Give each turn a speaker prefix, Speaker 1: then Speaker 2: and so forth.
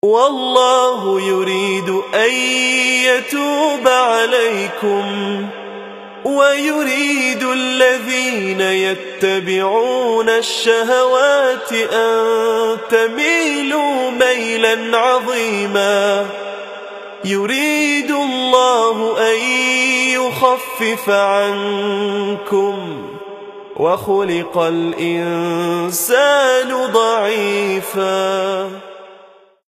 Speaker 1: والله يريد أن يتوب عليكم ويريد الذين يتبعون الشهوات أن تميلوا ميلا عظيما. يريد الله أن يخفف عنكم وخلق الإنسان ضعيفا.